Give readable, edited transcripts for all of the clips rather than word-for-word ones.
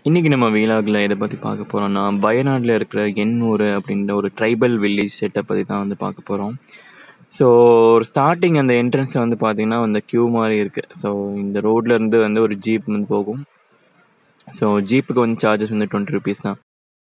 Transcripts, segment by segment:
இன்னைக்கு நம்ம வீலாகில் எதை பற்றி பார்க்க போகிறோம்னா, வயநாட்டில் இருக்கிற எண்ணூர் அப்படின்ற ஒரு ட்ரைபல் வில்லேஜ் செட்டை பற்றி தான் வந்து பார்க்க போகிறோம். ஸோ ஒரு ஸ்டார்டிங் அந்த என்ட்ரன்ஸில் வந்து பார்த்தீங்கன்னா அந்த க்யூ மாதிரி இருக்குது. ஸோ இந்த ரோட்ல இருந்து வந்து ஒரு ஜீப் வந்து போகும். ஸோ ஜீப்புக்கு வந்து சார்ஜஸ் வந்து 20 rupees தான்.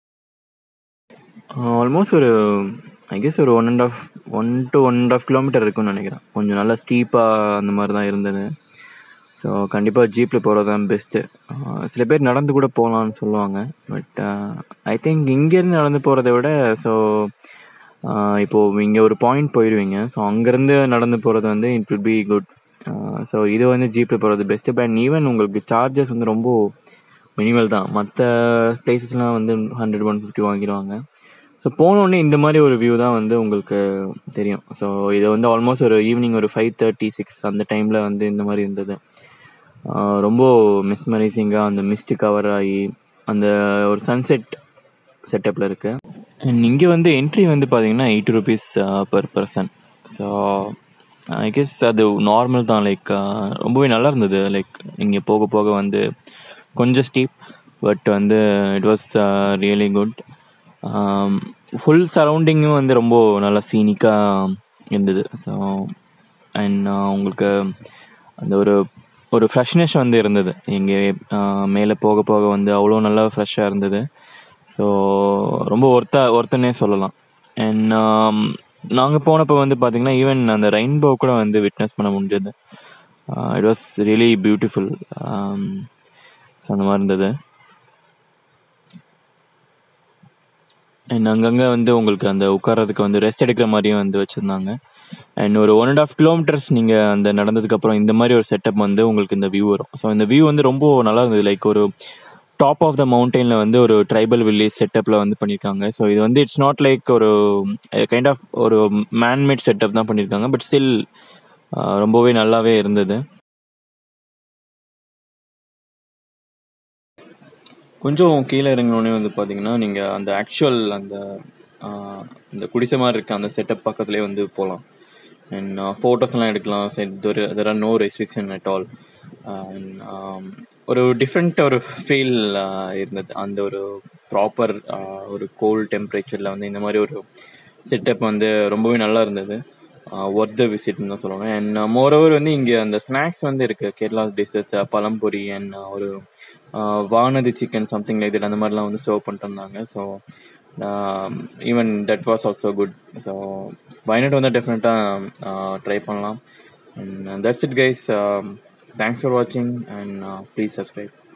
ஆல்மோஸ்ட் ஒரு ஐ கெஸ் ஒரு 1 to 1.5 kilometer இருக்குன்னு நினைக்கிறேன். கொஞ்சம் நல்லா ஸ்டீப்பாக அந்த மாதிரி தான் இருந்தது. ஸோ கண்டிப்பாக ஜீப்பில் போகிறது தான் பெஸ்ட்டு. சில பேர் நடந்து கூட போகலான்னு சொல்லுவாங்க. பட் ஐ திங்க் இங்கேருந்து நடந்து போகிறத விட ஸோ இப்போது இங்கே ஒரு பாயிண்ட் போயிடுவீங்க. ஸோ அங்கேருந்து நடந்து போகிறது வந்து it will be good. So இது வந்து ஜீப்பில் போகிறது பெஸ்ட்டு. பட் ஈவன் உங்களுக்கு சார்ஜஸ் வந்து ரொம்ப மினிமல் தான். மற்ற பிளேசஸ்லாம் வந்து 100-150 வாங்கிடுவாங்க. ஸோ போனோடனே இந்த மாதிரி ஒரு வியூ தான் வந்து உங்களுக்கு தெரியும். ஸோ இது வந்து ஆல்மோஸ்ட் ஒரு ஈவினிங் ஒரு 5:36 அந்த டைமில் வந்து இந்த மாதிரி இருந்தது. ரொம்ப மிஸ்மரைசிங்காக அந்த மிஸ்ட் கவர் ஆகி அந்த ஒரு சன்செட் செட்டப்பில் இருக்குது. அண்ட் இங்கே வந்து என்ட்ரி வந்து பார்த்தீங்கன்னா 80 rupees per person. So I guess அது நார்மல் தான். லைக் ரொம்பவே நல்லா இருந்தது. லைக் இங்கே போக போக வந்து கொஞ்சம் ஸ்டீப், பட் வந்து it was really good. Full சரௌண்டிங்கும் வந்து ரொம்ப நல்லா சீனிக்காக இருந்தது. ஸோ அண்ட் உங்களுக்கு அந்த ஒரு ஃப்ரெஷ்னஸ் வந்து இருந்தது. இங்கே மேலே போக போக வந்து அவ்வளோ நல்லா ஃப்ரெஷ்ஷாக இருந்தது. ஸோ ரொம்ப ஒர்த்தனே சொல்லலாம். அண்ட் நாங்கள் போனப்போ வந்து பார்த்திங்கன்னா ஈவன் அந்த ரெயின்போ கூட வந்து விட்னஸ் பண்ண முடிஞ்சது. It was really beautiful. So அந்த மாதிரி இருந்தது. அண்ட் அங்கங்கே வந்து உங்களுக்கு அந்த உட்காரதுக்கு வந்து ரெஸ்ட் எடுக்கிற மாதிரியும் வந்து வச்சுருந்தாங்க. அண்ட் ஒரு 1.5 kilometers நீங்கள் அந்த நடந்ததுக்கப்புறம் இந்த மாதிரி ஒரு செட்டப் வந்து உங்களுக்கு இந்த வியூ வரும். ஸோ இந்த வியூ வந்து ரொம்ப நல்லா இருந்தது. லைக் ஒரு டாப் ஆஃப் த மவுண்டெயினில் வந்து ஒரு ட்ரைபல் வில்லேஜ் செட்டப்பில் வந்து பண்ணியிருக்காங்க. ஸோ இது வந்து இட்ஸ் நாட் லைக் ஒரு கைண்ட் ஆஃப் ஒரு மேன்மேட் செட்டப் தான் பண்ணியிருக்காங்க. பட் ஸ்டில் ரொம்பவே நல்லாவே இருந்தது. கொஞ்சம் கீழே இறங்கினோடனே வந்து பார்த்தீங்கன்னா நீங்கள் அந்த ஆக்சுவல் அந்த குடிசை மாதிரி இருக்க அந்த செட்டப் பக்கத்துலேயே வந்து போகலாம். அண்ட் ஃபோட்டோஸ்லாம் எடுக்கலாம். There are no restriction at all. ஒரு டிஃப்ரெண்ட் ஒரு ஃபீல் இருந்தது. அந்த ஒரு ப்ராப்பர் ஒரு கோல்ட் டெம்பரேச்சரில் வந்து இந்த மாதிரி ஒரு செட்டப் வந்து ரொம்பவே நல்லா இருந்தது. ஒர்த் த விசிட்னு தான் சொல்லுவாங்க. அண்ட் மோரோவர் வந்து இங்கே அந்த ஸ்நாக்ஸ் வந்து இருக்குது. கேரளா டிஷ்ஷஸ், பழம்பொரி அண்ட் ஒரு வானதி சிக்கன் சம்திங் லைக் தட் அந்த மாதிரிலாம் வந்து சர்வ் பண்ணிட்டு இருந்தாங்க. So even that was also good. So Wayanad வந்து டெஃபினட்டாக ட்ரை பண்ணலாம். And that's it guys. Thanks for வாட்சிங் அண்ட் ப்ளீஸ் சப்ஸ்கிரைப்.